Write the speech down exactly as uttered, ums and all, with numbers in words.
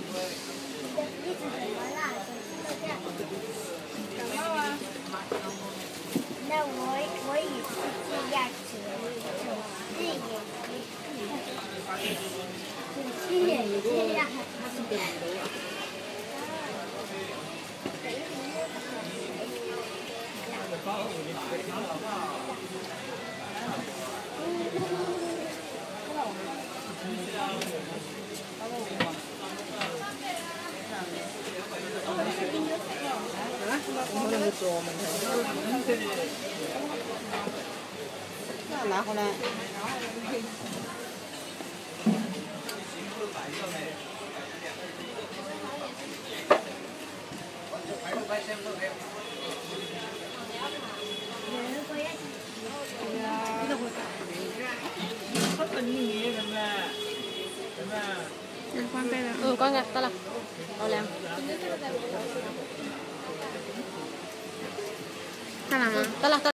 一直怎么啦？怎么这样？感冒啊？那我我也是这样子，这也是，这也这样。 拿回来。 嗯，關機啦。 嗯，關嘅得啦，好靚。 得啦嘛？ 得啦得。